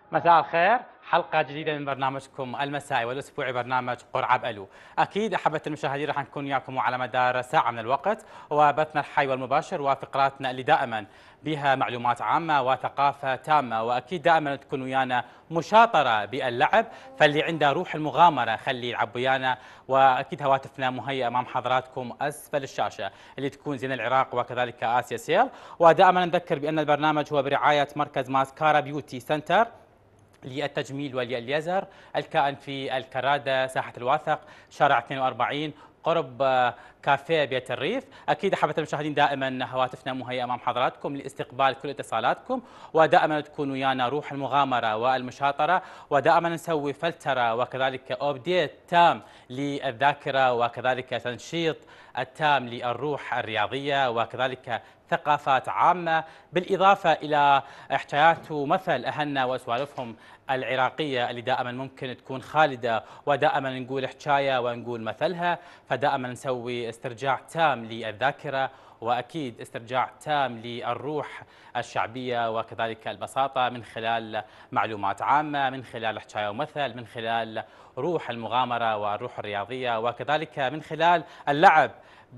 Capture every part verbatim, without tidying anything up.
مساء الخير، حلقة جديدة من برنامجكم المسائي والأسبوعي برنامج قرعة بألو. أكيد أحبة المشاهدين راح نكون وياكم على مدار ساعة من الوقت، وبثنا الحي والمباشر وفقراتنا اللي دائما بها معلومات عامة وثقافة تامة، وأكيد دائما تكون ويانا مشاطرة باللعب، فاللي عنده روح المغامرة خليه يلعب ويانا، وأكيد هواتفنا مهيئة أمام حضراتكم أسفل الشاشة اللي تكون زين العراق وكذلك آسيا سيل. ودائما نذكر بأن البرنامج هو برعاية مركز ماسكارا بيوتي سنتر للتجميل والليزر، الكائن في الكرادة ساحة الواثق شارع اثنين وأربعين قرب كافيه بيت الريف. اكيد احبة المشاهدين دائما هواتفنا مهيئة امام حضراتكم لاستقبال كل اتصالاتكم، ودائما تكون ويانا روح المغامرة والمشاطرة، ودائما نسوي فلترة وكذلك ابديت تام للذاكرة، وكذلك تنشيط التام للروح الرياضية، وكذلك ثقافات عامة، بالإضافة إلى حكايات ومثل أهلنا وسوالفهم العراقية اللي دائما ممكن تكون خالدة، ودائما نقول حكاية ونقول مثلها، فدائما نسوي استرجاع تام للذاكرة، وأكيد استرجاع تام للروح الشعبية وكذلك البساطة من خلال معلومات عامة، من خلال حكاية ومثل، من خلال روح المغامرة والروح الرياضية، وكذلك من خلال اللعب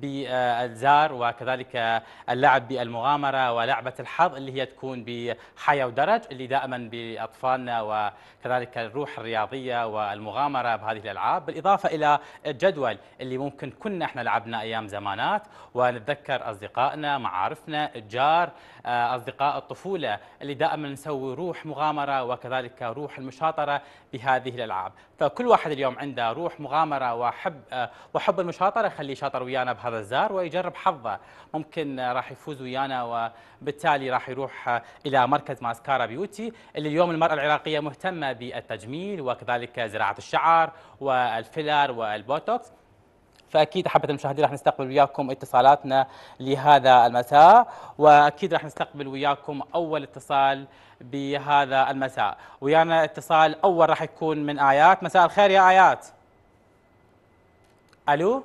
بالزار، وكذلك اللعب بالمغامرة ولعبة الحظ اللي هي تكون بحياة ودرج، اللي دائما بأطفالنا، وكذلك الروح الرياضية والمغامرة بهذه الألعاب، بالإضافة إلى الجدول اللي ممكن كنا احنا لعبنا أيام زمانات، ونتذكر أصدقائنا، معارفنا، الجار، أصدقاء الطفولة اللي دائما نسوي روح مغامرة وكذلك روح المشاطرة بهذه الألعاب. فكل واحد اليوم عنده روح مغامرة وحب وحب المشاطرة، خليه يشاطر ويانا بهذا الزار ويجرب حظه، ممكن راح يفوز ويانا، وبالتالي راح يروح إلى مركز ماسكارا بيوتي اللي اليوم المرأة العراقية مهتمة بالتجميل وكذلك زراعة الشعر والفيلر والبوتوكس. فأكيد أحبة المشاهدين راح نستقبل وياكم اتصالاتنا لهذا المساء، وأكيد راح نستقبل وياكم أول اتصال بهذا المساء. ويانا اتصال أول راح يكون من آيات. مساء الخير يا آيات. ألو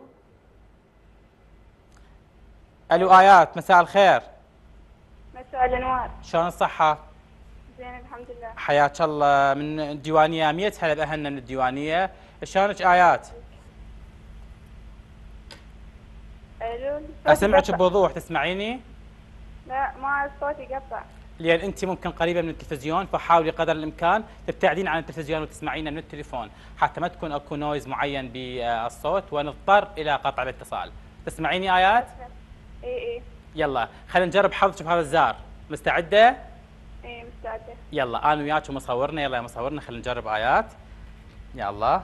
ألو آيات، مساء الخير. مساء الأنوار. شلون الصحة؟ زين الحمد لله. حياك الله من الديوانية، مية هلا بأهلنا من الديوانية. شلونك آيات؟ الو. أسمعك بوضوح، تسمعيني؟ لا، ما صوتي يقطع. لأن أنت ممكن قريبة من التلفزيون، فحاولي قدر الإمكان تبتعدين عن التلفزيون وتسمعينا من التليفون، حتى ما تكون أكو نويز معين بالصوت ونضطر إلى قطع الاتصال. تسمعيني آيات؟ إي إي. يلا خلينا نجرب حظك بهذا الزار. مستعدة؟ إي مستعدة. يلا أنا وياك ومصورنا. يلا يا مصورنا خلينا نجرب آيات. يا الله.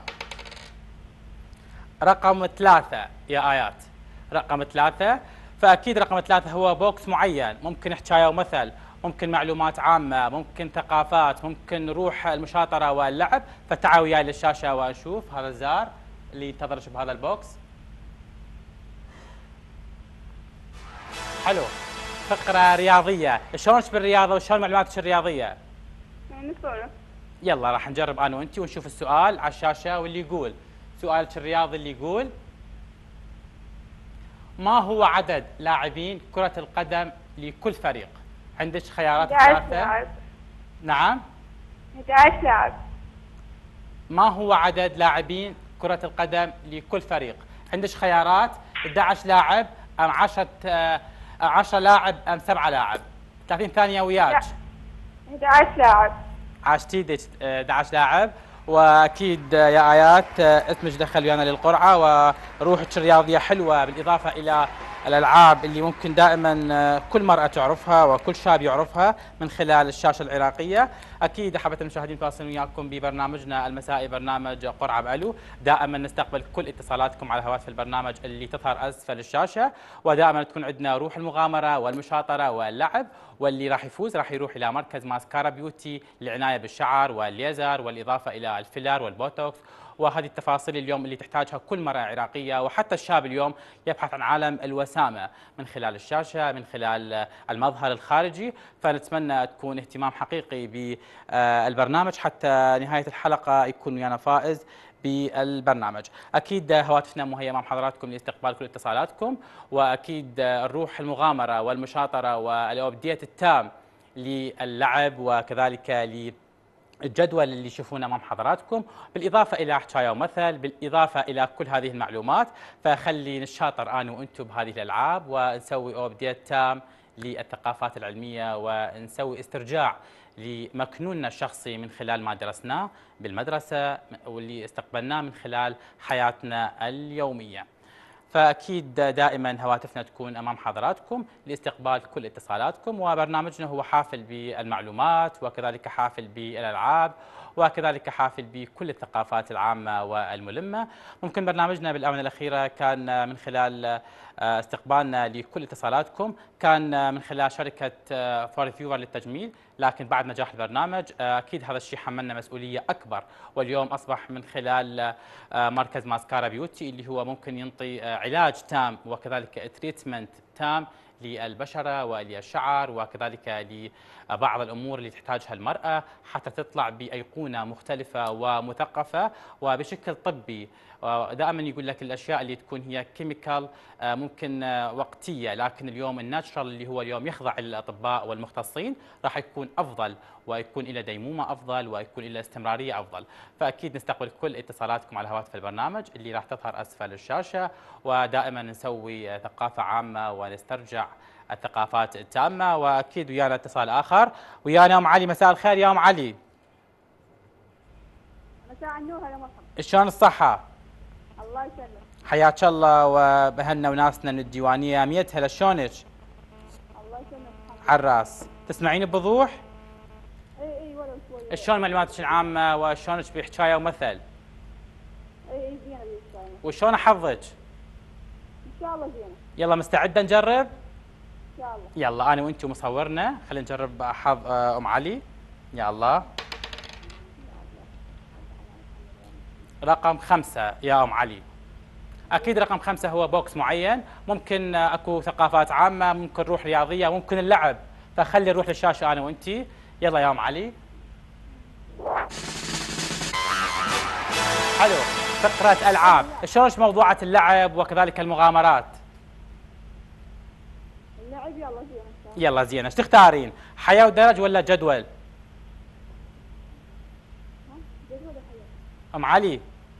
رقم ثلاثة يا آيات، رقم ثلاثة. فأكيد رقم ثلاثة هو بوكس معين، ممكن حكاية ومثل، ممكن معلومات عامة، ممكن ثقافات، ممكن روح المشاطرة واللعب. فتعالوا وياي للشاشة ونشوف هذا الزار اللي ينتظرش بهذا البوكس. حلو، فقرة رياضية. شلونك بالرياضة وشلون معلوماتك الرياضية؟ نسولف. يلا راح نجرب أنا وأنت ونشوف السؤال على الشاشة، واللي يقول سؤالك الرياضي اللي يقول: ما هو عدد لاعبين كرة القدم لكل فريق؟ عندك خيارات ثلاثة. لاعب. نعم. أحد عشر لاعب. ما هو عدد لاعبين كرة القدم لكل فريق؟ عندك خيارات أحد عشر لاعب أم عشرة عشرة لاعب أم سبعة لاعب؟ ثلاثين ثانية وياك. أحد عشر لاعب. عاشتي أحد عشر لاعب. واكيد يا ايات اسمك دخل ويانا للقرعه، وروحك الرياضيه حلوه، بالاضافه الى الالعاب اللي ممكن دائما كل مرأة تعرفها وكل شاب يعرفها من خلال الشاشه العراقيه. اكيد احبة المشاهدين تواصلون وياكم ببرنامجنا المسائي، برنامج قرعه بألو. دائما نستقبل كل اتصالاتكم على هواتف البرنامج اللي تظهر اسفل الشاشه، ودائما تكون عندنا روح المغامره والمشاطره واللعب. واللي راح يفوز راح يروح الى مركز ماسكارا بيوتي للعنايه بالشعر والليزر، والاضافه الى الفيلر والبوتوكس، وهذه التفاصيل اليوم اللي تحتاجها كل مرأة عراقية، وحتى الشاب اليوم يبحث عن عالم الوسامة من خلال الشاشة، من خلال المظهر الخارجي. فنتمنى تكون اهتمام حقيقي بالبرنامج حتى نهاية الحلقة يكون ويانا فائز بالبرنامج. اكيد هواتفنا مهيئه امام حضراتكم لاستقبال كل اتصالاتكم، واكيد الروح المغامره والمشاطره والابديت التام للعب وكذلك الجدول اللي يشوفونه امام حضراتكم، بالاضافه الى حكايه ومثل، بالاضافه الى كل هذه المعلومات. فخلي نتشاطر انا وانتم بهذه الالعاب ونسوي ابديت تام للثقافات العلميه، ونسوي استرجاع لمكنوننا الشخصي من خلال ما درسناه بالمدرسه واللي استقبلناه من خلال حياتنا اليوميه. فأكيد دائما هواتفنا تكون أمام حضراتكم لاستقبال كل اتصالاتكم، وبرنامجنا هو حافل بالمعلومات وكذلك حافل بالألعاب وكذلك حافل بكل الثقافات العامة والملمة. ممكن برنامجنا بالآونة الأخيرة كان من خلال استقبالنا لكل اتصالاتكم كان من خلال شركة فور فيور للتجميل، لكن بعد نجاح البرنامج أكيد هذا الشيء حملنا مسؤولية أكبر، واليوم أصبح من خلال مركز ماسكارا بيوتي اللي هو ممكن ينطي علاج تام وكذلك تريتمنت تام للبشرة وللشعر وكذلك لبعض الأمور اللي تحتاجها المرأة حتى تطلع بأيقونة مختلفة ومثقفة وبشكل طبي. دائما يقول لك الأشياء اللي تكون هي كيميكال ممكن وقتية، لكن اليوم الناتشرال اللي هو اليوم يخضع للأطباء والمختصين راح يكون أفضل، ويكون إلى ديمومة أفضل، ويكون إلى استمرارية أفضل. فأكيد نستقبل كل اتصالاتكم على هواتف البرنامج اللي راح تظهر أسفل الشاشة، ودائما نسوي ثقافة عامة ونسترجع الثقافات التامة. وأكيد ويانا اتصال آخر، ويانا أم علي. مساء الخير يا أم علي. مساء النور، هلا مرحبا. شلون الصحة؟ الله يسلمك. حياك الله وبهنا وناسنا من الديوانية. ميت هلا، شلونك؟ الله يسلمك. على الراس. تسمعين بوضوح؟ اي اي ولو شوي. شلون معلوماتك العامة وشلونك بحكاية ومثل؟ اي اي زينة بالنسبة لي. وشلون حظك؟ ان شاء الله زينة. يلا مستعدة نجرب؟ ان شاء الله. يلا أنا وأنتم مصورنا، خلينا نجرب حظ أم علي. يا الله. رقم خمسة يا أم علي. أكيد رقم خمسة هو بوكس معين، ممكن أكو ثقافات عامة، ممكن روح رياضية، ممكن اللعب، فخلي نروح للشاشة أنا وأنتي. يلا يا أم علي. حلو، فقرة ألعاب. شلونش موضوعة اللعب وكذلك المغامرات؟ اللعب يلا زينة. يلا زين. ايش تختارين؟ حياة ودرج ولا جدول؟ جدول ولا أم علي؟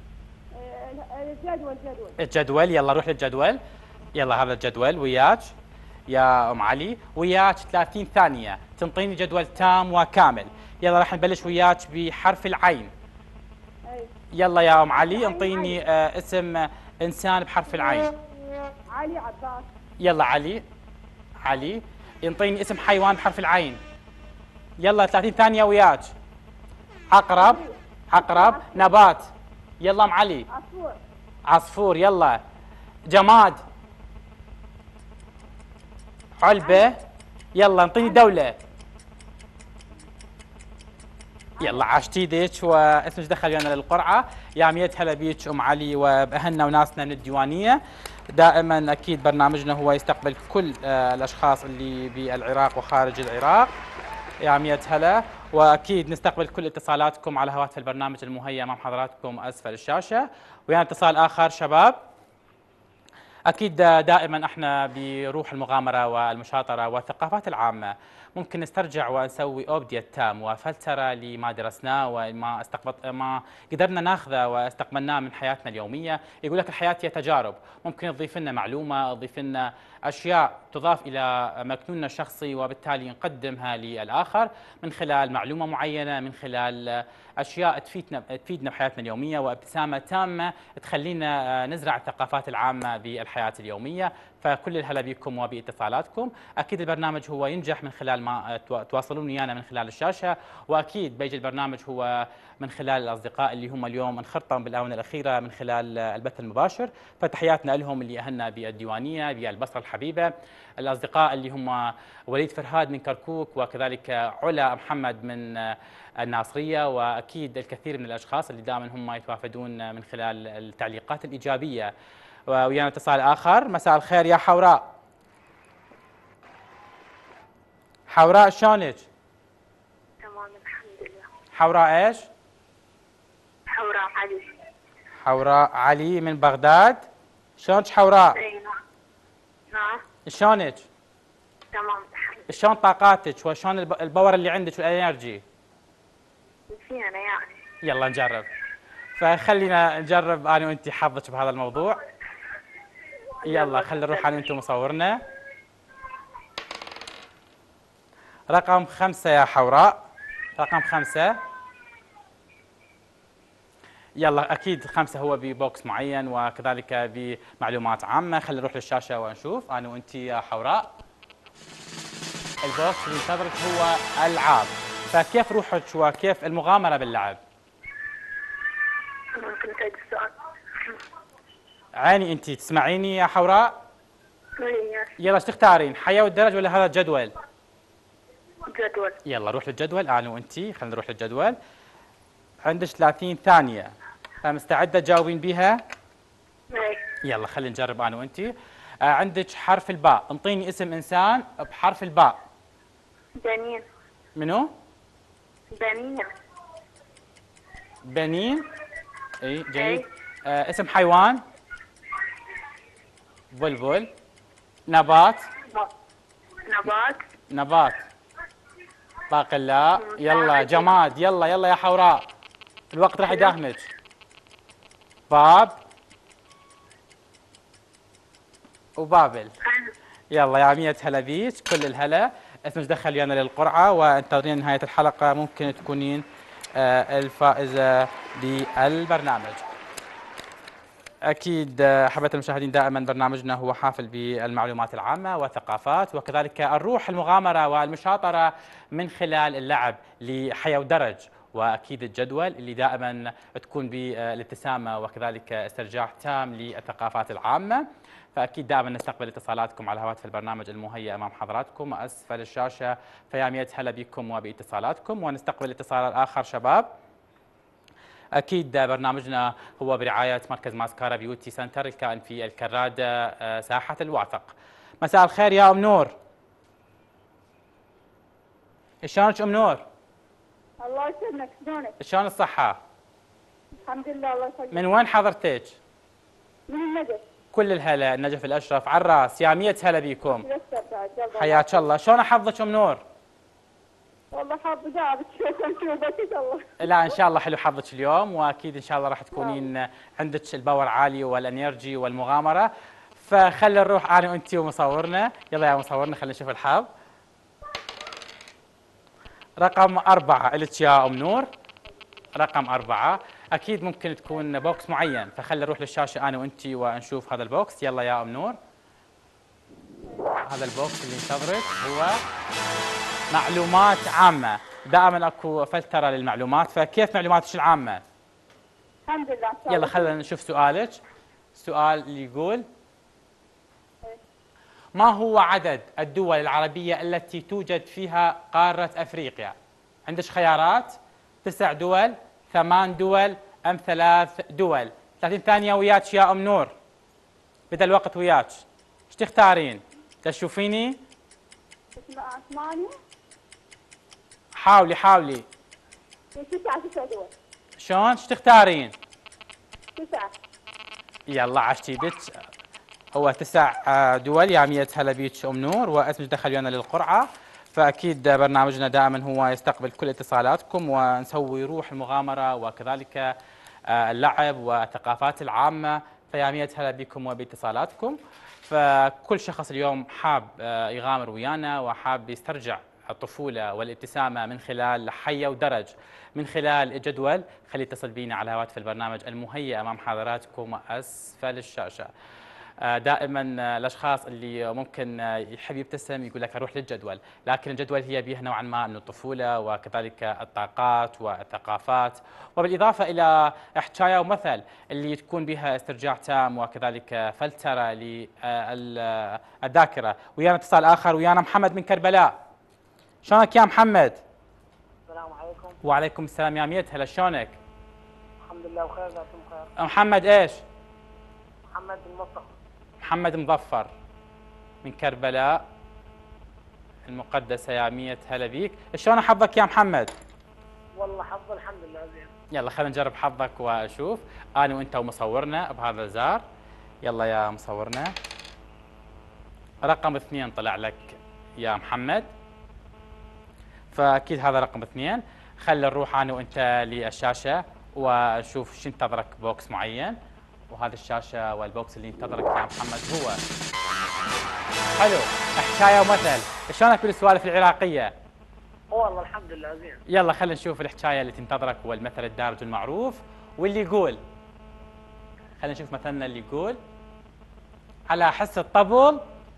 جدول جدول. الجدول. يلا روح للجدول. يلا هذا الجدول وياك يا أم علي، وياك ثلاثين ثانية تنطيني جدول تام وكامل. يلا راح نبلش وياك بحرف العين. اي. يلا يا أم علي انطيني آه اسم إنسان بحرف العين. علي عباس. يلا علي. علي. ينطيني اسم حيوان بحرف العين. يلا ثلاثين ثانية وياك. عقرب. عقرب. نبات. يلا أم علي. عصفور. عصفور. يلا. جماد. علبة. يلا انطيني دولة. يلا عاشت ايدك واسمك دخل ويانا للقرعة. يا ميت هلا بيك ام علي وبأهلنا وناسنا من الديوانية. دائما اكيد برنامجنا هو يستقبل كل الاشخاص اللي بالعراق وخارج العراق. يا ميت هلا، واكيد نستقبل كل اتصالاتكم على هواتف البرنامج المهيأ امام حضراتكم اسفل الشاشة. ويانا اتصال اخر شباب. أكيد دائما احنا بروح المغامرة والمشاطرة والثقافات العامة ممكن نسترجع ونسوي أوبديت تام وفلترة لما درسناه وما استقبط ما قدرنا ناخذه واستقبلناه من حياتنا اليومية. يقول لك الحياة هي تجارب، ممكن تضيف لنا معلومة، تضيف لنا أشياء تضاف إلى مكنوننا الشخصي وبالتالي نقدمها للآخر من خلال معلومة معينة، من خلال أشياء تفيدنا تفيدنا بحياتنا اليومية، وابتسامة تامة تخلينا نزرع الثقافات العامة بالحياة اليومية. فكل الهلا بكم وباتصالاتكم. أكيد البرنامج هو ينجح من خلال ما تواصلون ويانا من خلال الشاشة، وأكيد بيجي البرنامج هو من خلال الأصدقاء اللي هم اليوم انخرطوا بالآونة الأخيرة من خلال البث المباشر. فتحياتنا لهم اللي أهلنا بالديوانية بالبصرة الحبيبة، الأصدقاء اللي هم وليد فرهاد من كركوك وكذلك علا محمد من الناصرية، وأكيد الكثير من الأشخاص اللي دائما هم يتوافدون من خلال التعليقات الإيجابية. ويانا اتصال آخر. مساء الخير يا حوراء. حوراء شلونك؟ تمام الحمد لله. حوراء ايش؟ حوراء علي. حوراء علي من بغداد. شلونك حوراء؟ اي نعم. نعم. شلونك؟ تمام الحمد شلون طاقاتك وشلون الباور اللي عندك والانرجي؟ لله. زينة يعني. يلا نجرب. فخلينا نجرب انا وانت حظك بهذا الموضوع. يلا خلينا نروح انا وانت مصورنا. رقم خمسة يا حوراء، رقم خمسة. يلا أكيد خمسة هو ببوكس معين وكذلك بمعلومات عامة. خلينا نروح للشاشة ونشوف أنا وأنت يا حوراء. البوكس اللي ينتظرك هو ألعاب، فكيف روحك وكيف المغامرة باللعب؟ ممكن تعيد السؤال؟ عيني أنت تسمعيني يا حوراء؟ إيه، يلا ايش تختارين، حياة والدرج ولا هذا الجدول؟ جدول. يلا روح للجدول أنا وأنت. خلينا نروح للجدول. عندك ثلاثين ثانية، فمستعدة تجاوبين بها؟ إيه. يلا خلينا نجرب أنا وأنت. آه عندك حرف الباء، انطيني اسم إنسان بحرف الباء. بنين. منو؟ بنين. بنين. اي جيد. إيه. آه اسم حيوان. بلبل. نبات. نبات. نبات. باقي لا. يلا جماد. يلا يلا يا حوراء، الوقت راح يداهمك. باب وبابل. يلا يا مية هلا بيك، كل الهلا. اسمك دخل ويانا للقرعة وانتظرين نهاية الحلقة ممكن تكونين آه الفائزة بالبرنامج. أكيد أحبة المشاهدين، دائما برنامجنا هو حافل بالمعلومات العامة والثقافات وكذلك الروح المغامرة والمشاطرة من خلال اللعب لحياة ودرج، وأكيد الجدول اللي دائما تكون بالابتسامة وكذلك استرجاع تام للثقافات العامة. فأكيد دائما نستقبل اتصالاتكم على هواتف البرنامج المهيئ أمام حضراتكم أسفل الشاشة. فيا ميت هلا بكم وباتصالاتكم، ونستقبل الاتصال الآخر شباب. أكيد برنامجنا هو برعاية مركز ماسكارا بيوتي سنتر الكائن في الكرادة ساحة الواثق. مساء الخير يا أم نور. شلونك أم نور؟ الله يسلمك، شلونك؟ شلون الصحة؟ الحمد لله الله يسلمك. من وين حضرتك؟ من النجف. كل الهلا، النجف الأشرف على الراس. يا مية هلا بيكم. يسر بعد يلا. حياك الله. شلون حظك أم نور؟ والله حاب جابك شوف نشوفك ان شاء الله. لا إن شاء الله حلو حظك اليوم، وأكيد إن شاء الله راح تكونين عندك الباور عالي والانرجي والمغامرة. فخلي نروح أنا وأنتي ومصورنا. يلا يا مصورنا خلينا نشوف الحظ. رقم أربعة إلك يا أم نور. رقم أربعة أكيد ممكن تكون بوكس معين، فخلي نروح للشاشة أنا وأنتي ونشوف هذا البوكس. يلا يا أم نور. هذا البوكس اللي ينتظرك هو معلومات عامة. دائما اكو فلترة للمعلومات، فكيف معلوماتك العامة؟ الحمد لله ان شاء الله. يلا خلينا نشوف سؤالك. السؤال اللي يقول: ما هو عدد الدول العربية التي توجد فيها قارة أفريقيا؟ عندك خيارات: تسع دول، ثمان دول، أم ثلاث دول. ثلاثين ثانية وياك يا أم نور، بدأ الوقت وياك. ايش تختارين؟ تشوفيني؟ ثمانية. حاولي حاولي. تسعة تسع دول. شلون؟ ايش تختارين؟ تسعة. يلا عشتيدك، هو تسع دول. يا مية هلا بيك ام نور، واسمك دخل ويانا للقرعه. فاكيد برنامجنا دائما هو يستقبل كل اتصالاتكم ونسوي روح المغامره وكذلك اللعب والثقافات العامه. فيا مية هلا بكم وباتصالاتكم. فكل شخص اليوم حاب يغامر ويانا وحاب يسترجع الطفولة والابتسامة من خلال حية ودرج، من خلال الجدول، خلي يتصل بينا على هواتف البرنامج المهيئ أمام حضراتكم أسفل الشاشة. دائما الأشخاص اللي ممكن يحب يبتسم يقول لك أروح للجدول، لكن الجدول هي بها نوعا ما من الطفولة وكذلك الطاقات والثقافات، وبالإضافة إلى حكاية ومثل اللي تكون بها استرجاع تام وكذلك فلترة للذاكرة. ويانا اتصال آخر، ويانا محمد من كربلاء. شلونك يا محمد؟ السلام عليكم. وعليكم السلام يا ميت هلا، شلونك؟ الحمد لله بخير، جزاكم خير. محمد ايش؟ محمد المصطفى. محمد مظفر من كربلاء المقدسة. يا ميت هلا بيك. شلون حظك يا محمد؟ والله حظ الحمد لله زين. يلا خلينا نجرب حظك واشوف انا وانت ومصورنا بهذا الزار. يلا يا مصورنا. رقم اثنين طلع لك يا محمد، فاكيد هذا رقم اثنين. خلي نروح انا وانت للشاشه ونشوف شو ينتظرك بوكس معين. وهذا الشاشه والبوكس اللي ينتظرك يا محمد هو حلو حكايه ومثل. شلونك بالسوالف العراقيه؟ والله الحمد لله زين. يلا خلينا نشوف الحكايه اللي تنتظرك والمثل الدارج المعروف واللي يقول. خلينا نشوف مثلنا اللي يقول على حس الطبل.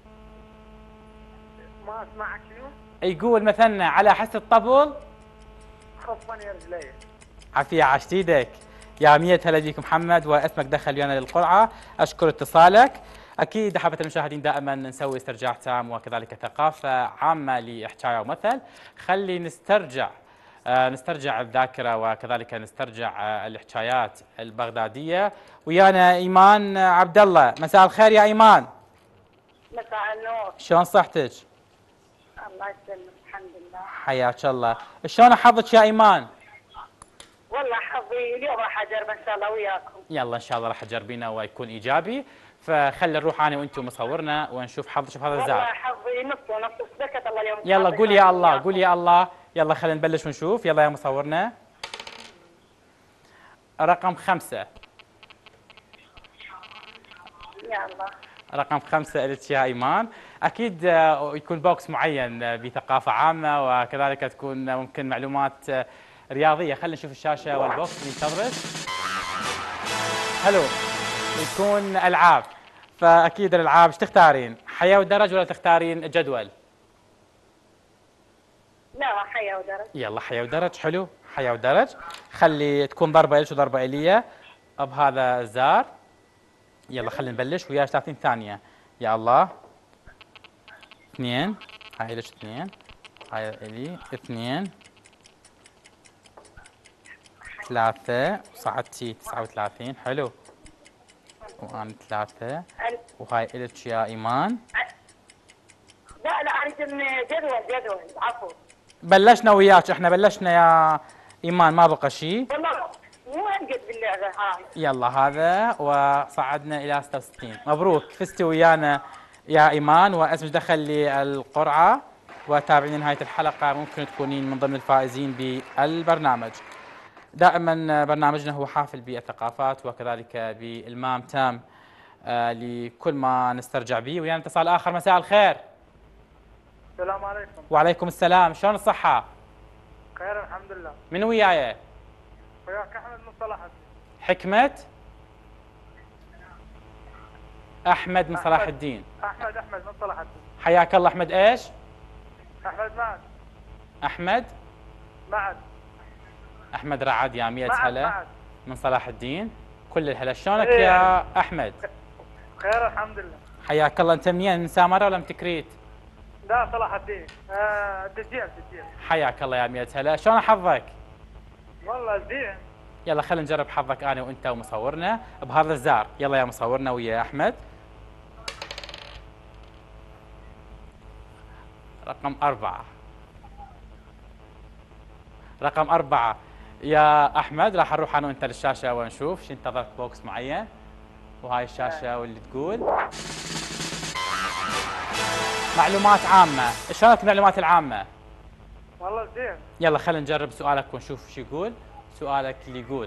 ما اسمعك شنو؟ يقول مثلنا على حس الطبل خفني رجلي. عافيه عاشت ايدك. يا مية هلا بيك محمد واسمك دخل ويانا للقرعه. اشكر اتصالك. اكيد احبه المشاهدين دائما نسوي استرجاع تام وكذلك ثقافه عامه لحكايه ومثل. خلي نسترجع آه نسترجع الذاكره وكذلك نسترجع آه الحكايات البغداديه. ويانا ايمان عبد الله. مساء الخير يا ايمان. مساء النور. شلون صحتك؟ الله يسلمك الحمد لله. حياك الله. شلون حظك يا ايمان؟ والله حظي اليوم راح اجرب ان شاء الله وياكم. يلا ان شاء الله راح تجربينا ويكون ايجابي. فخلي نروح انا وانتم مصورنا ونشوف حظك بهذا والله الزاد. حظي نص ونص سكت الله اليوم. يلا حظي قول يا الله وياكم. قول يا الله. يلا خلينا نبلش ونشوف. يلا يا مصورنا. رقم خمسة. يا الله. رقم خمسة لك يا ايمان. اكيد آه، يكون بوكس معين آه، بثقافة عامة وكذلك تكون آه، ممكن معلومات آه، رياضية. خلينا نشوف الشاشة والبوكس اللي ينتظرك. حلو. يكون العاب. فاكيد الالعاب ايش تختارين؟ حياة ودرج ولا تختارين جدول؟ لا حيا ودرج. يلا حياة ودرج. حلو حياة ودرج. خلي تكون ضربة إلش وضربة إلية بهذا الزار. يلا خلينا نبلش وياه ثلاثين ثانية. يا الله. اثنين. هاي إلش اثنين. هاي إلي اثنين. ثلاثة. وصعدتي تسعة وثلاثين. حلو. وأنا ثلاثة. ال- وهاي إلك يا إيمان. لا لا اريد إن جدول جدول عفوا. بلشنا وياك احنا بلشنا يا إيمان ما بقى شيء. والله مو انقد باللعبه هاي. يلا هذا وصعدنا الى ستة وستين. مبروك فزتي ويانا يا ايمان واسمك دخل للقرعه. وتابعين نهايه الحلقه ممكن تكونين من ضمن الفائزين بالبرنامج. دائما برنامجنا هو حافل بالثقافات وكذلك بالمام تام آه، لكل ما نسترجع به. ويانا اتصال اخر. مساء الخير. السلام عليكم. وعليكم السلام. شلون الصحه؟ خير الحمد لله. من وياي؟ وياك احمد من صلاح الدين. حكمه. احمد من صلاح الدين. احمد احمد من صلاح الدين. حياك الله. احمد ايش؟ احمد معد. احمد معد. احمد رعد. يا مية معد هلا معد. من صلاح الدين. كل الهلا. شلونك إيه. يا احمد؟ خير الحمد لله. حياك الله. انت منين؟ من سامره ولا من تكريت؟ لا صلاح الدين. آه دجيل دجيل. حياك الله يا مية هلا. شلون حظك؟ والله زين. يلا خلينا نجرب حظك انا وانت ومصورنا بهذا الزار. يلا يا مصورنا ويا احمد. رقم أربعة. رقم أربعة يا أحمد. راح نروح أنا وأنت للشاشة ونشوف شو ينتظرك بوكس معين. وهاي الشاشة واللي تقول معلومات عامة. شلونك المعلومات العامة؟ والله زين. يلا خلينا نجرب سؤالك ونشوف شو يقول. سؤالك اللي يقول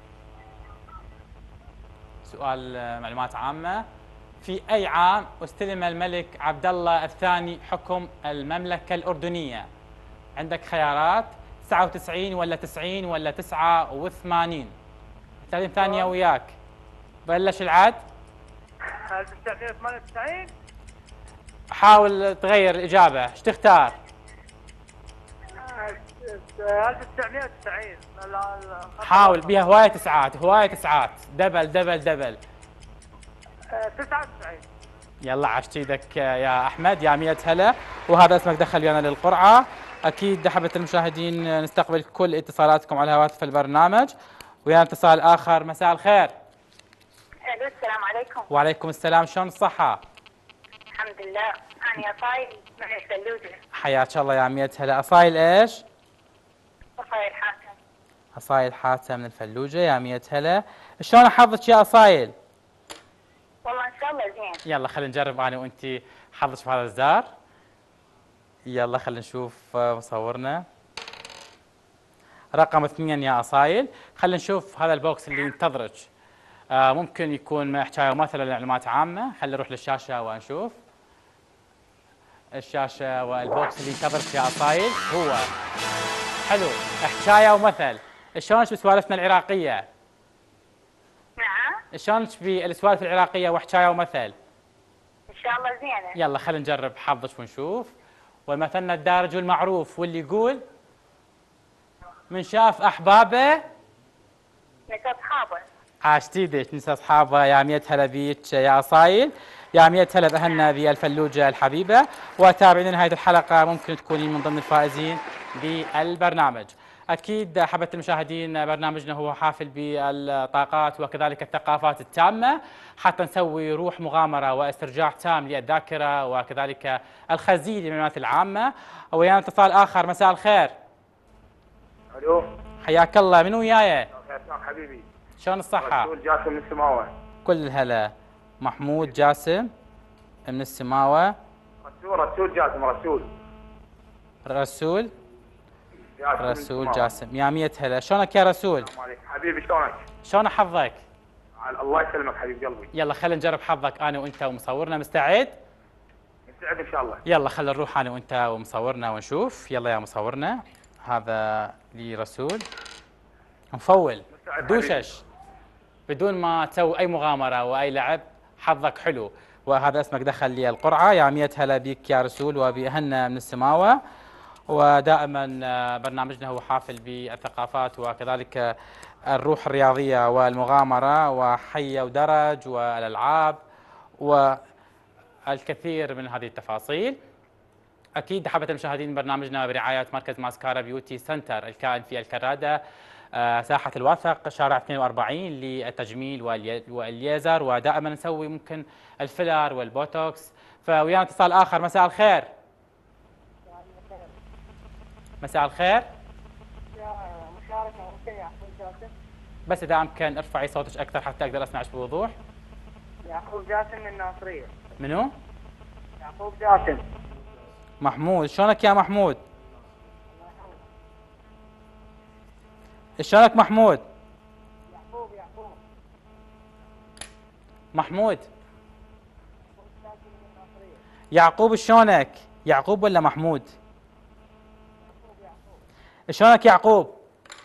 سؤال آه، معلومات عامة. في أي عام استلم الملك عبد الله الثاني حكم المملكة الأردنية؟ عندك خيارات تسعة وتسعين ولا تسعين ولا تسعة وثمانين. ثلاثين ثانية وياك. بلش العد. ألف وتسعمئة وثمانية وتسعين. حاول تغير الإجابة. ايش تختار؟ ألف وتسعمئة وتسعين. لا- لا- حاول بها هواية تسعات هواية تسعات. دبل دبل دبل. آه، تسعة وتسعين. يلا عشت ايدك يا احمد. يا مية هلا. وهذا اسمك دخل ويانا للقرعه. اكيد حبة المشاهدين نستقبل كل اتصالاتكم على هواتف البرنامج. ويانا اتصال اخر. مساء الخير. الو السلام عليكم. وعليكم السلام. شلون الصحه؟ الحمد لله. انا صايل من الفلوجه. حياك الله يا مية هلا. اصايل ايش؟ صايل حاتم. اصايل حاتم من الفلوجه. يا مية هلا. شلون حظك يا اصايل؟ والله ان شاء الله زين. يلا خلينا نجرب انا وانت حظك في هذا الزار. يلا خلينا نشوف آه، مصورنا. رقم اثنين يا أصايل. خلينا نشوف هذا البوكس اللي ينتظرك. آه ممكن يكون محتوى مثلا معلومات عامة. خلينا نروح للشاشة ونشوف الشاشة والبوكس اللي ينتظرك يا أصايل هو حلو حكاية ومثل. شلونك بسوالفنا العراقية؟ نعم. شلونك بالسوالف العراقية وحكاية ومثل؟ ان شاء الله زينه. يلا خلينا نجرب حظك ونشوف. ومثلنا الدارج والمعروف واللي يقول من شاف أحبابه نسى اصحابه. عاشتيدك نسى أصحابه. يا مية هلا بيك يا أصايل. يا مية هلا بأهلنا بالفلوجة الحبيبة. وتابعين نهاية الحلقة ممكن تكونين من ضمن الفائزين بالبرنامج. أكيد حبة المشاهدين برنامجنا هو حافل بالطاقات وكذلك الثقافات التامة حتى نسوي روح مغامرة واسترجاع تام للذاكرة وكذلك الخزين للمعلومات العامة. ويانا اتصال آخر. مساء الخير. الو. حياك الله. من وياي؟ حبيبي. شلون الصحة؟ رسول جاسم من السماوة. كل الهلا. محمود جاسم من السماوة. رسول رسول جاسم رسول. رسول جاسم رسول جاسم. يا مية هلا. شلونك يا رسول؟ حبيبي شلونك؟ شلون حظك؟ الله يسلمك حبيب قلبي. يلا خلينا نجرب حظك انا وانت ومصورنا. مستعد؟ مستعد ان شاء الله. يلا خلينا نروح انا وانت ومصورنا ونشوف. يلا يا مصورنا. هذا لرسول. مفول دوشش بدون ما تسوي اي مغامره واي لعب. حظك حلو. وهذا اسمك دخل لي القرعه. يا مية هلا بك يا رسول وبأهلنا من السماوه. ودائما برنامجنا هو حافل بالثقافات وكذلك الروح الرياضيه والمغامره وحي ودرج والالعاب والكثير من هذه التفاصيل. اكيد حبة المشاهدين برنامجنا برعايه مركز ماسكارا بيوتي سنتر الكائن في الكراده ساحة الواثق شارع اثنين وأربعين للتجميل والليزر. ودائما نسوي ممكن الفيلر والبوتوكس. فويانا اتصال آخر. مساء الخير. مساء الخير. مشاركة ممكن يعقوب جاسم. بس إذا أمكن ارفعي صوتك أكثر حتى أقدر أسمعك بوضوح. يعقوب جاسم من الناصرية. منو؟ يعقوب جاسم. محمود. شلونك يا محمود؟ شلونك محمود؟ يعقوب يعقوب. محمود. يعقوب شلونك؟ يعقوب ولا محمود؟ شلونك يعقوب؟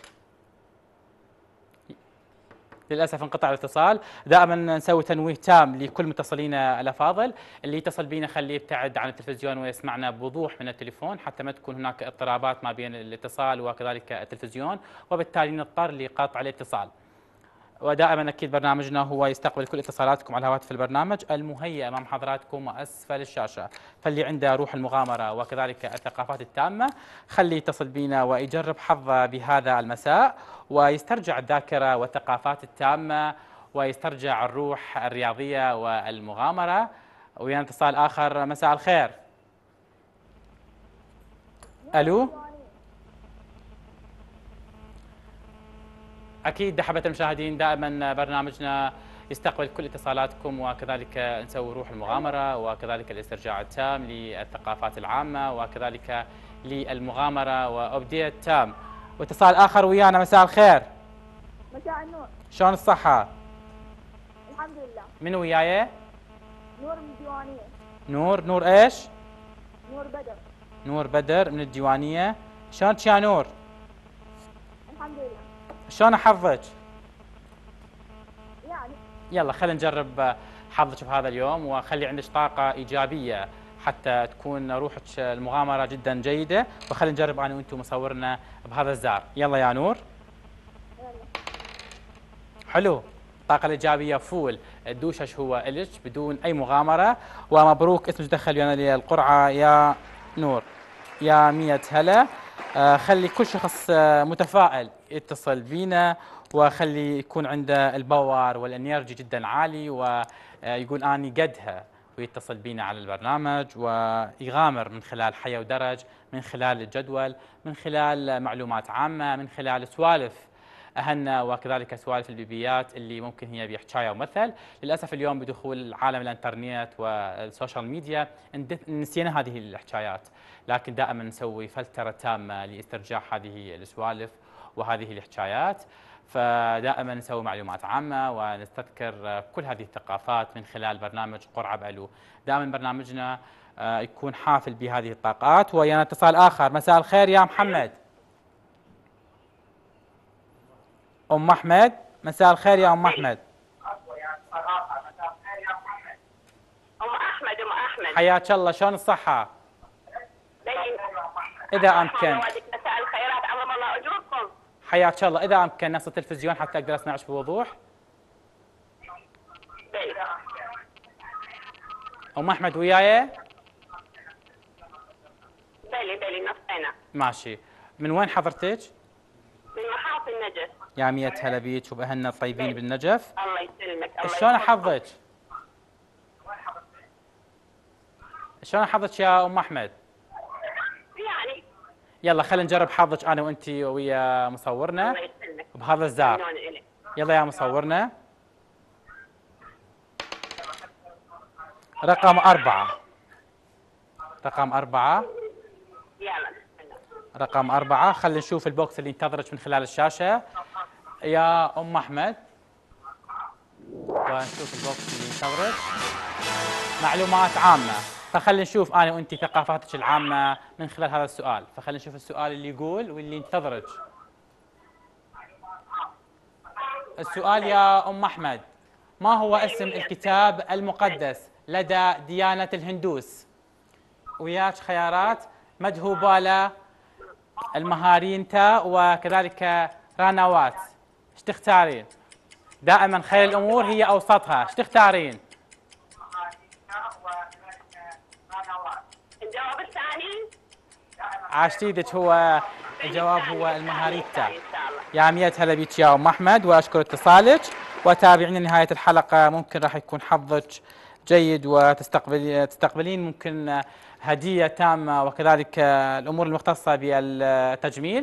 للاسف انقطع الاتصال. دائما نسوي تنويه تام لكل متصلينا الافاضل. اللي يتصل بينا خليه يبتعد عن التلفزيون ويسمعنا بوضوح من التليفون حتى ما تكون هناك اضطرابات ما بين الاتصال وكذلك التلفزيون وبالتالي نضطر لقطع الاتصال. ودائما اكيد برنامجنا هو يستقبل كل اتصالاتكم على هواتف البرنامج المهيئه امام حضراتكم واسفل الشاشه. فاللي عنده روح المغامره وكذلك الثقافات التامه خليه يتصل بنا ويجرب حظه بهذا المساء ويسترجع الذاكره والثقافات التامه ويسترجع الروح الرياضيه والمغامره. ويانا اتصال اخر. مساء الخير. الو. أكيد حبة المشاهدين دائما برنامجنا يستقبل كل اتصالاتكم وكذلك نسوي روح المغامرة وكذلك الاسترجاع التام للثقافات العامة وكذلك للمغامرة وأبديت تام. واتصال آخر ويانا. مساء الخير. مساء النور. شلون الصحة؟ الحمد لله. من وياي؟ نور من الديوانية. نور. نور إيش؟ نور بدر. نور بدر من الديوانية. شلونك يا نور؟ الحمد لله. شلون حظك؟ يعني. يلا خلينا نجرب حظك بهذا اليوم وخلي عندك طاقة إيجابية حتى تكون روحك المغامرة جدا جيدة. وخلينا نجرب أنا وأنتم مصورنا بهذا الزار. يلا يا نور. يلا. حلو. الطاقة الإيجابية فول. الدوشش هو إلك بدون أي مغامرة. ومبروك اسمك دخل ويانا للقرعة يا نور. يا مية هلا. آه خلي كل شخص آه متفائل يتصل بينا وخلي يكون عنده الباور والانرجي جدا عالي ويقول اني قدها ويتصل بينا على البرنامج ويغامر من خلال حياة ودرج من خلال الجدول من خلال معلومات عامة من خلال سوالف أهلنا وكذلك سوالف البيبيات اللي ممكن هي بحكاية ومثل. للأسف اليوم بدخول عالم الإنترنت والسوشيال ميديا نسينا هذه الحكايات، لكن دائما نسوي فلترة تامة لاسترجاع هذه السوالف وهذه الحكايات. فدائما نسوي معلومات عامة ونستذكر كل هذه الثقافات من خلال برنامج قرعة بألو. دائما برنامجنا يكون حافل بهذه الطاقات. ويانا اتصال آخر. مساء الخير يا محمد. أم أحمد، مساء الخير يا أم أحمد. أم أحمد أم أحمد حياك الله، شلون الصحة؟ إذا أمكن مساء الخيرات، عظم الله أجوركم. حياك الله، إذا أمكن نص التلفزيون حتى أقدر أسمعش بوضوح. أم أحمد وياي؟ بلي بلي نصينا. ماشي. من وين حضرتك؟ من محافظ النجف. يا مية هلا بيك وبأهلنا الطيبين بالنجف. الله يسلمك. الله شلون يحفظك. حظك؟ شلون حظك يا أم أحمد؟ يعني يلا خلينا نجرب حظك أنا وأنت ويا مصورنا الله يسلمك. بهذا الزار. ممنون إلك. يلا يا مصورنا. رقم أربعة. رقم أربعة. يلا بسم الله. رقم أربعة. خلينا نشوف البوكس اللي ينتظرك من خلال الشاشة يا أم أحمد. ونشوف البوكس اللي ينتظرك. معلومات عامة. فخلينا نشوف أنا وأنت ثقافاتك العامة من خلال هذا السؤال. فخلينا نشوف السؤال اللي يقول واللي ينتظرك. السؤال يا أم أحمد: ما هو اسم الكتاب المقدس لدى ديانة الهندوس؟ وياك خيارات: مدهوبالا، المهارينتا، وكذلك راناوات. ايش تختارين؟ دائما خير الأمور هي أوسطها، ايش تختارين؟ الجواب الثاني عاشتيدك هو الجواب هو المهاريتا. إن شاء الله. يا مية هلا بيك يا أم أحمد وأشكر اتصالك، وتابعيني نهاية الحلقة، ممكن راح يكون حظك جيد وتستقبلين تستقبلين ممكن هدية تامة وكذلك الأمور المختصة بالتجميل.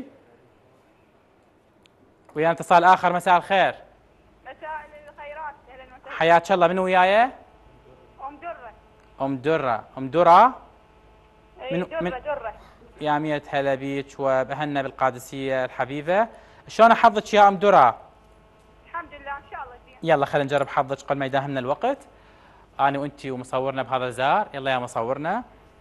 ويا اتصال آخر. مساء الخير. مساء الخيرات، اهلا وسهلا. حياك الله. من وياي؟ ام دره. أم درة. أم درة. اي من- دره من- دره. يا مية هلا بيك وبهنا بالقادسية الحبيبة. شلون حظك يا أم درة؟ الحمد لله ان شاء الله زين. يلا خلينا نجرب حظك قبل ما يداهمنا الوقت. أنا وأنتي ومصورنا بهذا الزار. يلا يا مصورنا.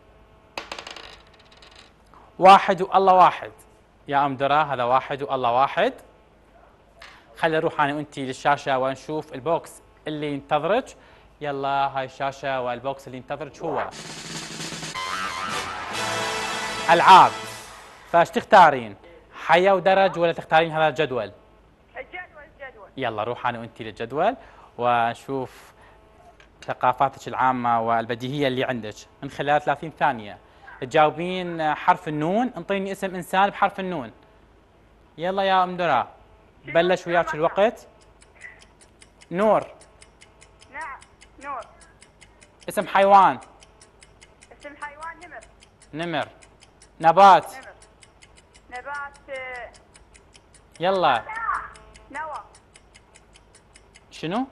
واحد والله واحد. يا أم درة هذا واحد والله واحد. خلي نروح أنا وأنتي للشاشة ونشوف البوكس اللي ينتظرك. يلا هاي الشاشة والبوكس اللي ينتظرك هو ألعاب. فايش تختارين؟ حياة ودرج ولا تختارين هذا الجدول؟ الجدول الجدول. يلا روح أنا وأنتي للجدول ونشوف ثقافاتك العامة والبديهية اللي عندك من خلال ثلاثين ثانية. تجاوبين حرف النون. انطيني اسم إنسان بحرف النون. يلا يا أم درا بلش وياك الوقت. نور. نعم نور. اسم حيوان. اسم حيوان نمر. نمر. نبات. نمر. نبات آه، يلا. نوى. شنو؟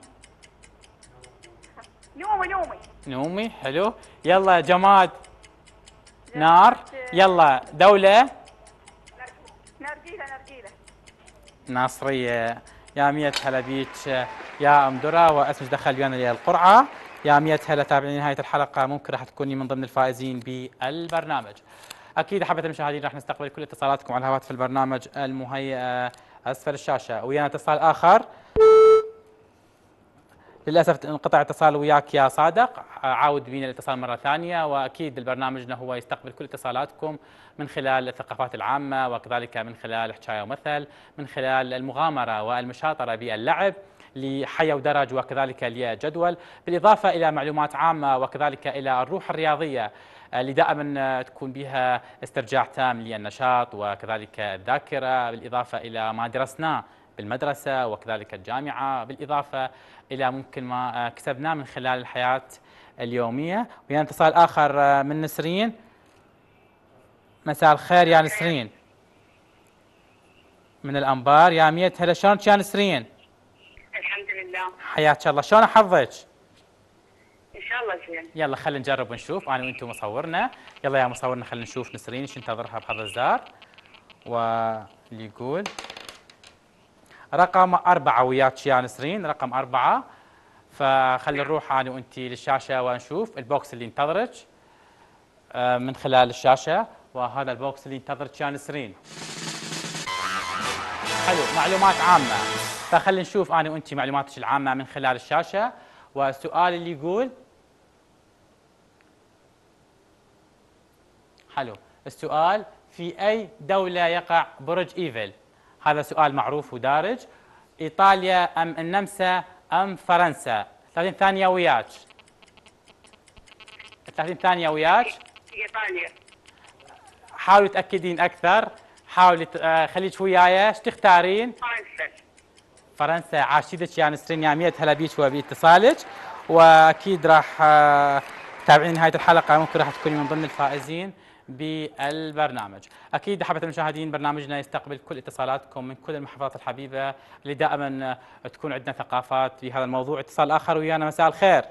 نومي نومي. نومي. حلو. يلا جماد. نار. جماد، آه، يلا دولة. نرجيله نرجيله. ناصرية. يا مية هلا بيك يا أم درا واسمك دخل ويانا للقرعة. يا مية هلا. تابعيني نهاية الحلقة، ممكن راح تكوني من ضمن الفائزين بالبرنامج. أكيد أحبة المشاهدين راح نستقبل كل اتصالاتكم على هواتف البرنامج المهيئة أسفل الشاشة. ويانا اتصال آخر. للأسف انقطع اتصال وياك يا صادق. عاود بينا الاتصال مرة ثانية. وأكيد برنامجنا هو يستقبل كل اتصالاتكم من خلال الثقافات العامة وكذلك من خلال حكاية ومثل، من خلال المغامرة والمشاطرة باللعب لحية ودرج وكذلك لجدول، بالإضافة إلى معلومات عامة وكذلك إلى الروح الرياضية اللي دائما تكون بها استرجاع تام للنشاط وكذلك الذاكرة، بالإضافة إلى ما درسناه بالمدرسة وكذلك الجامعة، بالإضافة إلى ممكن ما كسبناه من خلال الحياة اليومية. ويا اتصال آخر من نسرين. مساء الخير يا نسرين. من الانبار. يا مية هلا، شلونك يا نسرين؟ الحمد لله. حياك الله، شلون حظك؟ ان شاء الله زين. يلا خلينا نجرب ونشوف انا وانتم مصورنا. يلا يا مصورنا خلينا نشوف نسرين ايش ينتظرها بحظ الزار. واللي يقول رقم أربعة وياك يا نسرين، رقم أربعة. فخلي نروح أنا وأنتي للشاشة ونشوف البوكس اللي ينتظرك من خلال الشاشة. وهذا البوكس اللي ينتظرك يا نسرين. حلو، معلومات عامة. فخلي نشوف أنا وأنتي معلوماتك العامة من خلال الشاشة. والسؤال اللي يقول حلو، السؤال في أي دولة يقع برج إيفل؟ هذا سؤال معروف ودارج. إيطاليا أم النمسا أم فرنسا؟ ثلاثين ثانية وياك. ثلاثين ثانية وياك. ايطاليا. حاولي تأكدين أكثر، حاولي خليك وياي، ايش تختارين؟ فرنسا. فرنسا. عاشيدك يا نسرين، يا مية هلا بيك وباتصالك. وأكيد راح تتابعين نهاية الحلقة، ممكن راح تكوني من ضمن الفائزين بالبرنامج. اكيد احبه المشاهدين، برنامجنا يستقبل كل اتصالاتكم من كل المحافظات الحبيبه اللي دائما تكون عندنا ثقافات في هذا الموضوع. اتصال اخر ويانا. مساء الخير.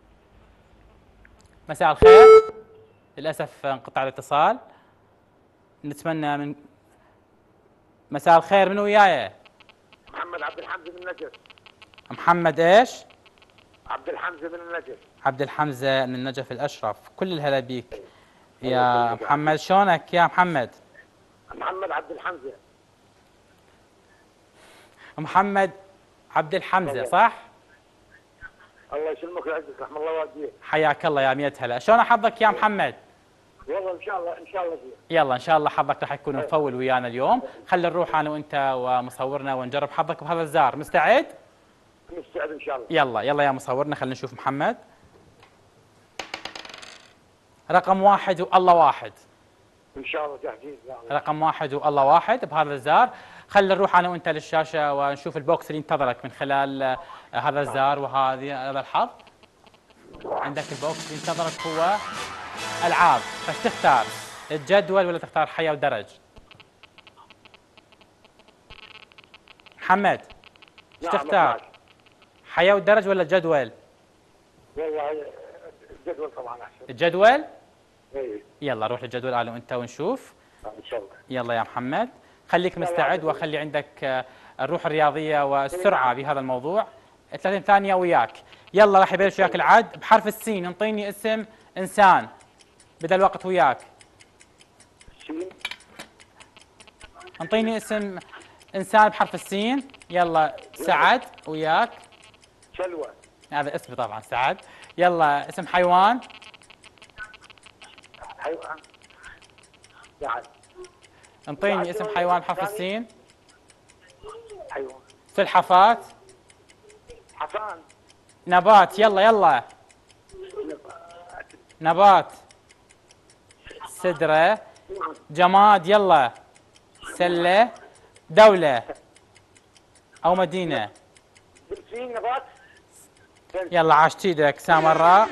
مساء الخير. للاسف انقطع الاتصال. نتمنى من مساء الخير، من وياي؟ محمد عبد الحمزه من النجف. محمد ايش؟ عبد الحمزه من النجف. عبد الحمزه من النجف الاشرف. كل الهلا بيك يا محمد. شلونك يا محمد؟ محمد عبد الحمزه. محمد عبد الحمزه صح؟ الله يسلمك ويعزك، رحم الله والديك. حياك الله يا مية هلا. شلون حظك يا محمد؟ والله ان شاء الله ان شاء الله زين. يلا ان شاء الله حظك راح يكون مفول ويانا اليوم. خلينا نروح انا وانت ومصورنا ونجرب حظك بهذا الزار. مستعد؟ مستعد ان شاء الله. يلا يلا يا مصورنا خلينا نشوف محمد. رقم واحد والله واحد. ان شاء الله جاهزين. رقم واحد والله واحد بهذا الزار. خلينا نروح انا وانت للشاشه ونشوف البوكس اللي ينتظرك من خلال هذا الزار وهذه هذا الحظ. عندك البوكس اللي ينتظرك هو العاب. فايش تختار؟ الجدول ولا تختار حياه ودرج؟ محمد ايش تختار؟ حياه ودرج ولا الجدول؟ والله الجدول طبعا احسن. الجدول؟ اي يلا روح للجدول انا وانت ونشوف. ان شاء الله. يلا يا محمد خليك مستعد وخلي عندك الروح الرياضيه والسرعه بهذا الموضوع. ثلاثين ثانيه وياك. يلا راح يبلش وياك العد بحرف السين. انطيني اسم انسان. بدا الوقت وياك. سين. انطيني اسم انسان بحرف السين. يلا سعد وياك. سلوى. هذا اسمي طبعا سعد. يلا اسم حيوان. حيوان. سعد. انطيني اسم حيوان بحرف السين. حيوان. سلحفاة. حصان. نبات. يلا يلا. نبات. سدرة. جماد. يلا. سلة. دولة أو مدينة. سين نبات. يلا عاشت ايدك. سامراء.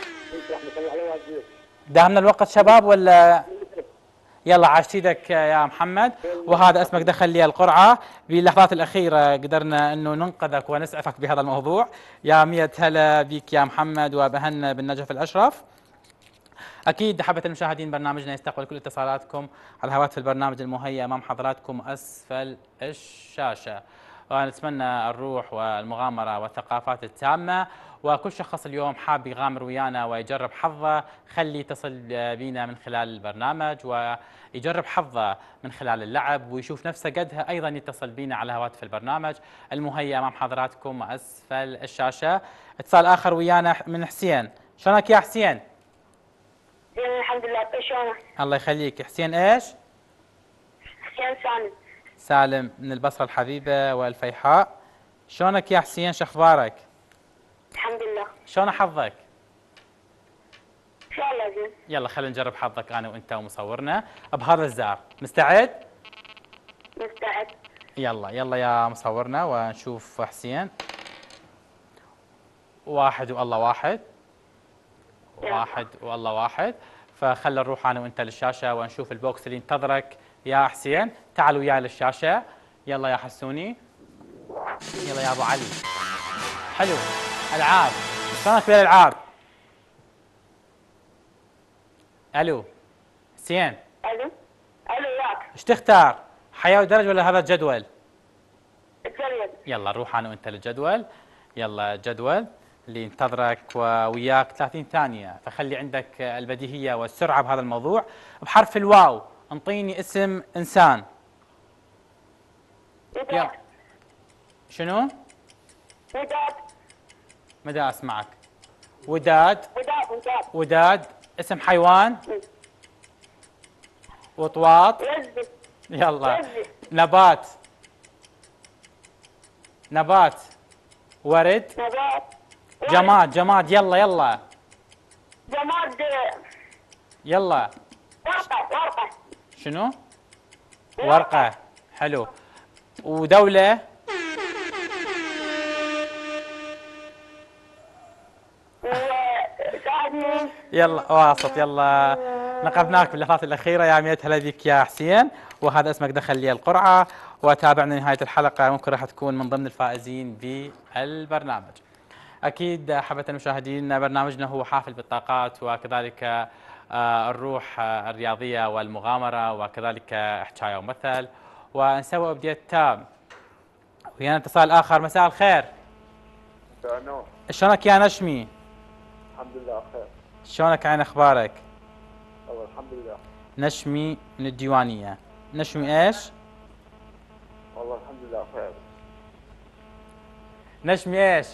داهمنا الوقت شباب ولا؟ يلا عاشت ايدك يا محمد. وهذا اسمك دخل لي القرعه. باللحظات الاخيره قدرنا انه ننقذك ونسعفك بهذا الموضوع. يا مية هلا بك يا محمد وبهنا بالنجف الاشرف. اكيد حبة المشاهدين، برنامجنا يستقبل كل اتصالاتكم على هواتف البرنامج المهيئ امام حضراتكم اسفل الشاشه. ونتمنى الروح والمغامره والثقافات التامه. وكل شخص اليوم حاب يغامر ويانا ويجرب حظه خلي يتصل بينا من خلال البرنامج ويجرب حظه من خلال اللعب ويشوف نفسه قدها. ايضا يتصل بينا على هواتف البرنامج المهيئ امام حضراتكم اسفل الشاشه. اتصال اخر ويانا من حسين. شلونك يا حسين؟ الحمد لله. شلونك؟ الله يخليك. حسين ايش؟ حسين سالم. سالم من البصره الحبيبه والفيحاء. شلونك يا حسين؟ شو اخبارك؟ الحمد لله. شلون حظك؟ ان شاء الله زين. يلا خلينا نجرب حظك انا وانت ومصورنا بهذا الزار. مستعد؟ مستعد. يلا يلا يا مصورنا ونشوف حسين. واحد والله واحد. واحد والله واحد. فخلنا نروح انا وانت للشاشه ونشوف البوكس اللي ينتظرك يا حسين. تعال وياي للشاشه. يلا يا حسوني. يلا يا ابو علي. حلو. العاب، شلونك بالالعاب؟ الو حسين. الو الو وياك. ايش تختار؟ حياه ودرج ولا هذا الجدول؟ الجريد. يلا نروح انا وانت للجدول. يلا الجدول اللي ينتظرك وياك ثلاثين ثانيه، فخلي عندك البديهيه والسرعه بهذا الموضوع. بحرف الواو انطيني اسم انسان. وداد. يلا. شنو؟ وداد. مدى اسمعك. وداد. وداد وداد. وداد. اسم حيوان. وطواط. وزي. يلا. وزي. نبات. نبات. ورد. نبات. جماد. جماد. يلا يلا جماد. يلا. ورقة ورقة. شنو؟ ورقة. حلو. ودولة. وساعدني. يلا واسط. يلا نقبناك باللحظات الأخيرة. يا ميت هلا بك يا حسين، وهذا اسمك دخل لي القرعة، وتابعنا نهاية الحلقة، ممكن راح تكون من ضمن الفائزين بالبرنامج. أكيد أحبة المشاهدين، برنامجنا هو حافل بالطاقات وكذلك آه، الروح آه، الرياضية والمغامرة وكذلك حكاية ومثل، ونسوي أبديت تام. ويانا اتصال آخر. مساء الخير. نور. شلونك يا نشمي؟ الحمد لله خير. شلونك عين أخبارك؟ والله الحمد لله. نشمي من الديوانية. نشمي إيش؟ والله الحمد لله خير. نشمي إيش؟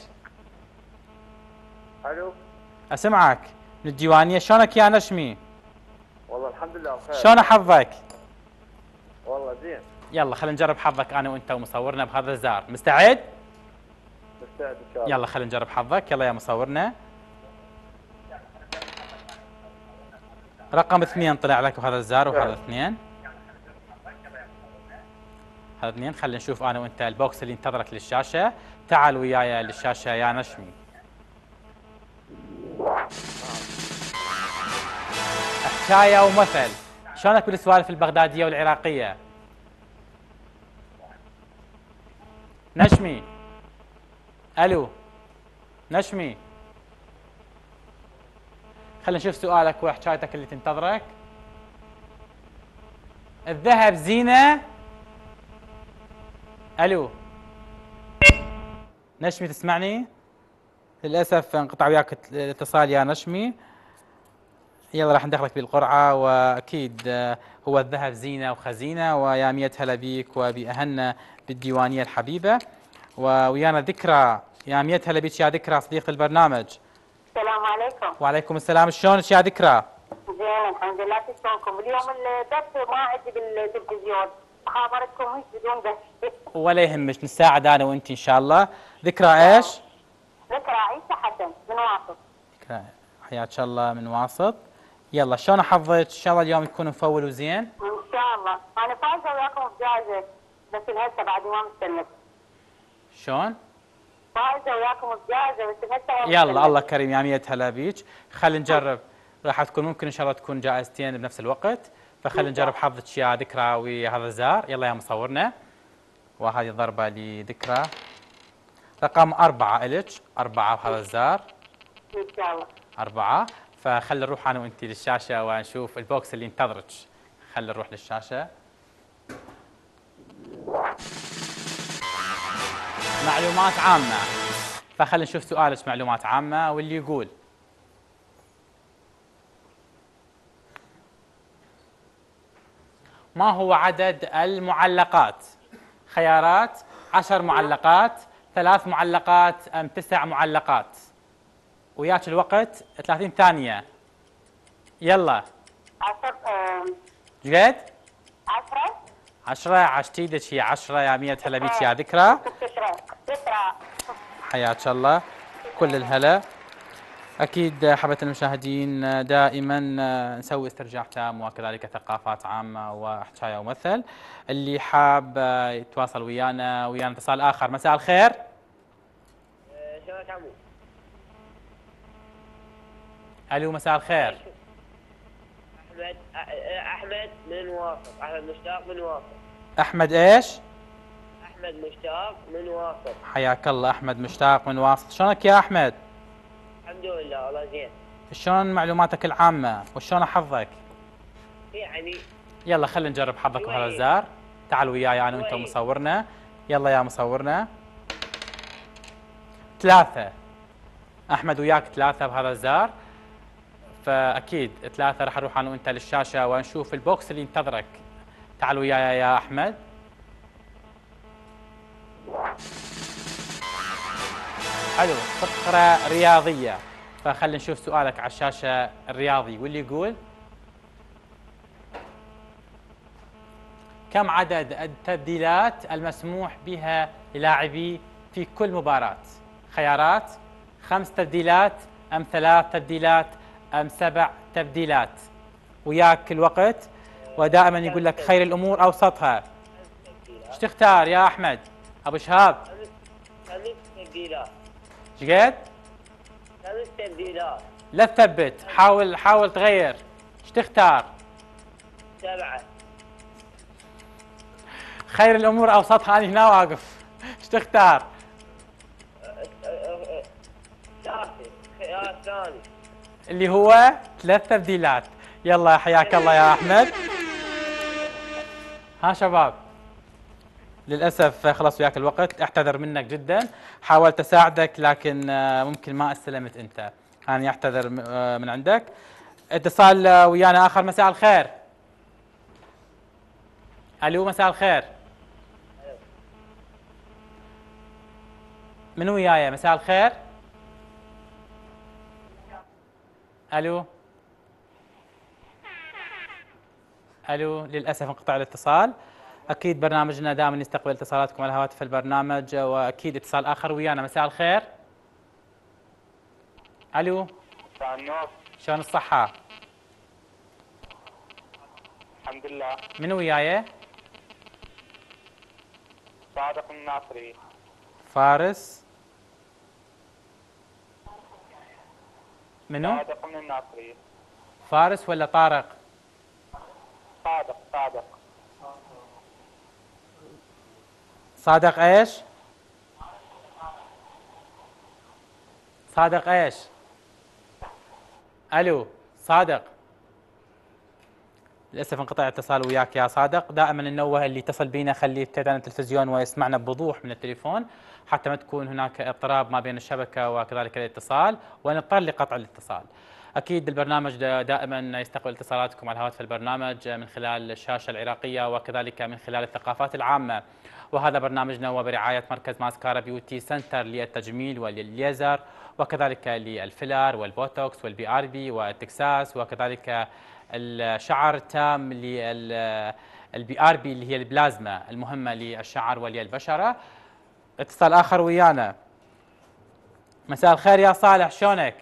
الو. أسمعك من الديوانية. شلونك يا نشمي؟ والله الحمد لله خير. شلون حظك؟ والله زين. يلا خلينا نجرب حظك أنا وأنت ومصورنا بهذا الزار. مستعد؟ مستعد ان شاء الله. يلا خلينا نجرب حظك. يلا يا مصورنا. رقم اثنين طلع لك بهذا الزار، وهذا اثنين. هذا اثنين. خلينا نشوف أنا وأنت البوكس اللي ينتظرك للشاشة. تعال وياي للشاشة يا نشمي. حكاية ومثل. شلونك بالسوالف البغدادية والعراقية؟ نشمي. الو نشمي. خلينا نشوف سؤالك وحكايتك اللي تنتظرك. الذهب زينة. الو نشمي تسمعني؟ للاسف انقطع وياك الاتصال يا نشمي. يلا راح ندخلك بالقرعه، واكيد هو الذهب زينه وخزينه. ويا مية هلا بيك وبأهلنا بالديوانيه الحبيبه. ويانا ذكرى. يا مية هلا بيك يا ذكرى صديقه البرنامج. السلام عليكم. وعليكم السلام. شلونك يا ذكرى؟ زين الحمد لله. شلونكم؟ اليوم البث ما عندي بالتلفزيون، خابرتكم هيك بدون بث. ولا يهمك، نساعد انا وانت ان شاء الله. ذكرى ايش؟ ذكرى عيسى حسن من واسط. ذكرى حياك الله من واسط. يلا شلون حظك؟ ان شاء الله اليوم تكون مفول وزين. ان شاء الله. انا فايزه وياكم بجائزه، بس لهسه بعد ما مستنت. شلون؟ فايزه وياكم بجائزه بس لهسه. يلا الله كريم. يا مية هلا بيك. خلينا نجرب. راح تكون ممكن ان شاء الله تكون جائزتين بنفس الوقت، فخلينا نجرب حظك يا ذكرى ويا هذا الزار. يلا يا مصورنا. وهذه ضربه لذكرى. رقم أربعة إلك. أربعة بهذا الزار. ان شاء الله. أربعة. فخلي نروح أنا وأنت للشاشة ونشوف البوكس اللي ينتظرك. خلي نروح للشاشة. معلومات عامة. فخلي نشوف سؤالك معلومات عامة، واللي يقول: ما هو عدد المعلقات؟ خيارات: عشر معلقات، ثلاث معلقات، أم تسع معلقات؟ وياك الوقت ثلاثين ثانية. يلا. عشر. جد؟ عشرة. عشرة. عشت ايدك. هي عشرة. يا مية هلا بيك يا ذكرى. ذكرى. حياك الله. كل الهلا. أكيد حبة المشاهدين دائما نسوي استرجاع تام وكذلك ثقافات عامة وحكاية ومثل. اللي حاب يتواصل ويانا. ويانا اتصال آخر. مساء الخير. شلونك عمو؟ ألو مساء الخير. احمد احمد من واسط. احمد مشتاق من واسط. أحمد إيش؟ احمد مشتاق من واصل. حياك الله أحمد مشتاق من واسط. شلونك يا أحمد؟ الحمد لله والله زين. شلون معلوماتك العامة وشلون حظك؟ يعني يلا خلينا نجرب حظك شوي. بهذا الزار. تعال وياي أنا وأنت شوي. مصورنا. يلا يا مصورنا. ثلاثة. أحمد وياك ثلاثة بهذا الزار. فأكيد ثلاثة راح نروح أنا وأنت للشاشة ونشوف البوكس اللي ينتظرك. تعال وياي يا أحمد. حلو، فقرة رياضية. فخلينا نشوف سؤالك على الشاشة الرياضي واللي يقول: كم عدد التبديلات المسموح بها للاعبي في كل مباراة؟ خيارات: خمس تبديلات أم ثلاث تبديلات أم سبع تبديلات؟ وياك الوقت، ودائما يقول لك خير الأمور أوسطها. ايش تختار يا أحمد؟ أبو شهاب خمس تبديلات. ايش قد؟ خمس تبديلات. لا تثبت، حاول حاول تغير. ايش تختار؟ سبعة. خير الأمور أوسطها. أنا هنا واقف. ايش تختار؟ ثلاثة. خيار ثاني. اللي هو ثلاث تبديلات. يلا حياك الله يا أحمد. ها شباب، للأسف خلص وياك الوقت، أعتذر منك جدا. حاولت أساعدك لكن ممكن ما استلمت أنت. أنا أعتذر من عندك. اتصال ويانا آخر. مساء الخير. ألو مساء الخير. من وياي؟ مساء الخير. ألو ألو للأسف انقطع الاتصال. أكيد برنامجنا دائما يستقبل اتصالاتكم على هواتف البرنامج، وأكيد اتصال آخر ويانا. مساء الخير. ألو مساء النور. شلون الصحة؟ الحمد لله. من وياي؟ صادق الناصري. فارس. منو؟ صادق من الناصري. فارس ولا طارق؟ صادق صادق. صادق ايش؟ صادق ايش؟ الو صادق. للاسف انقطع الاتصال وياك يا صادق. دائما ننوه اللي يتصل بينا خليه يبتعد عن التلفزيون ويسمعنا بوضوح من التليفون حتى ما تكون هناك اضطراب ما بين الشبكه وكذلك الاتصال ونضطر لقطع الاتصال. اكيد البرنامج دائما يستقبل اتصالاتكم على هواتف البرنامج من خلال الشاشه العراقيه وكذلك من خلال الثقافات العامه. وهذا برنامجنا وبرعايه مركز ماسكارا بيوتي سنتر للتجميل والليزر وكذلك للفيلر والبوتوكس والبي ار بي والتكساس وكذلك الشعر التام للبي ار بي اللي هي البلازما المهمه للشعر وللبشره. اتصال اخر ويانا. مساء الخير يا صالح، شلونك؟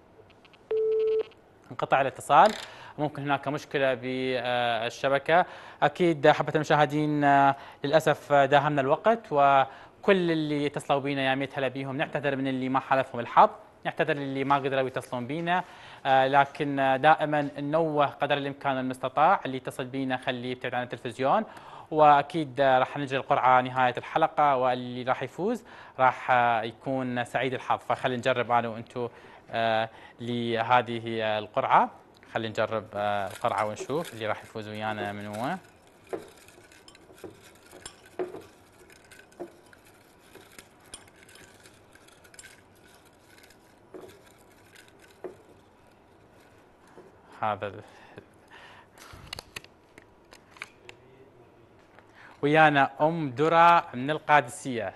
انقطع الاتصال، ممكن هناك مشكله بالشبكه. اكيد حبه المشاهدين للاسف داهمنا الوقت، وكل اللي اتصلوا بينا يا ميت هلا بيهم. نعتذر من اللي ما حالفهم الحظ، نعتذر اللي ما قدروا يتصلون بينا، لكن دائما ننوه قدر الامكان المستطاع اللي يتصل بينا خليه يبتعد عن التلفزيون. واكيد راح نجري القرعه نهايه الحلقه، واللي راح يفوز راح يكون سعيد الحظ. فخلينا نجرب انا وانتم آه لهذه القرعه. خلينا نجرب آه القرعه ونشوف اللي راح يفوز ويانا من هو. هذا ويانا ام درى من القادسيه.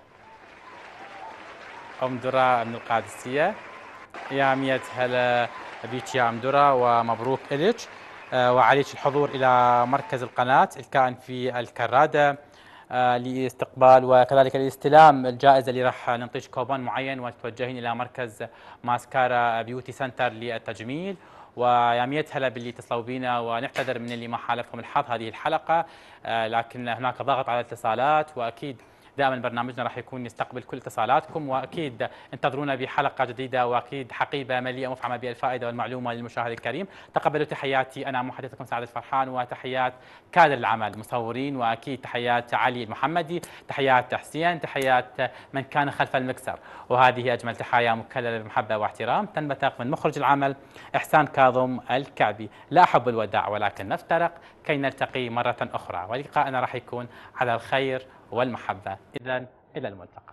ام درى من القادسيه، يا ميت هلا بيك يا ام درى، ومبروك الك وعليك الحضور الى مركز القناه الكائن في الكراده لاستقبال وكذلك لاستلام الجائزه اللي راح نعطيك كوبون معين وتتوجهين الى مركز ماسكارا بيوتي سنتر للتجميل. ويا ميت هلا باللي اتصلوا بينا، ونعتذر من اللي ما حالفهم الحظ هذه الحلقه، لكن هناك ضغط على الاتصالات، واكيد دائما برنامجنا راح يكون يستقبل كل اتصالاتكم، واكيد انتظرونا بحلقه جديده واكيد حقيبه مليئه مفعمه بالفائده والمعلومه للمشاهد الكريم. تقبلوا تحياتي، انا محدثكم سعد الفرحان، وتحيات كادر العمل مصورين، واكيد تحيات علي المحمدي، تحيات حسين، تحيات من كان خلف المكسر، وهذه اجمل تحايا مكلله بمحبه واحترام تنبثق من مخرج العمل إحسان كاظم الكعبي. لا أحب الوداع ولكن نفترق كي نلتقي مرة أخرى، ولقاءنا راح يكون على الخير والمحبة. إذن إلى الملتقى.